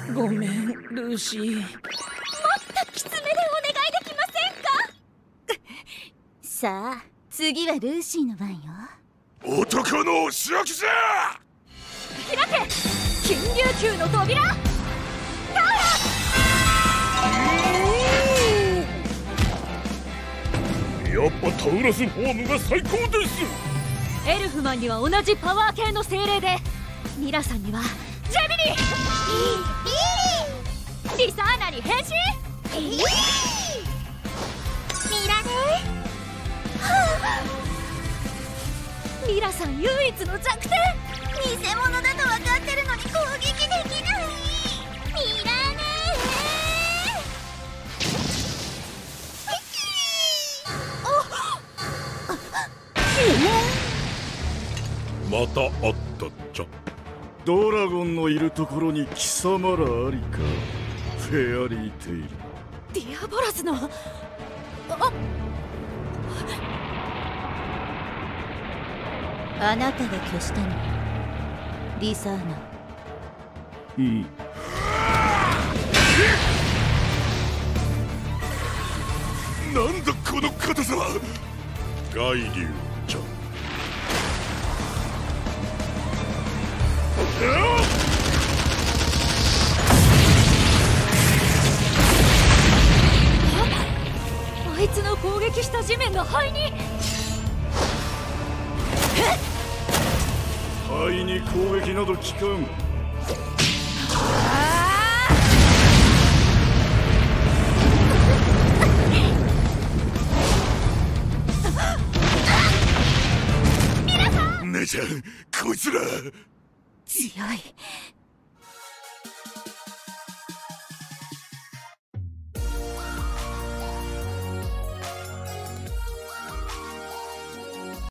ごめんルーシー。 もっときつめでお願いできませんか。さあ次はルーシーの番よ。 男の仕置きじゃ。 開け金龍宮の扉。 やっぱタウラスフォームが最高です。 エルフマンには同じパワー系の精霊で、ミラさんにはジェミニー、リサーナに変身。ミラね、ミラさん唯一の弱点。偽物だと分かってるのに攻撃できない。ミラねまた会ったっちゃ。 ドラゴンのいるところに貴様らありか。フェアリーテイル。 ディアボラスの。あなたが消したの、リサーナ。 うん。 なんだこの硬さは。ガイリュウちゃん。 あいつの攻撃した地面が灰に。 灰に攻撃など効かん。 姉ちゃん、こいつら強い。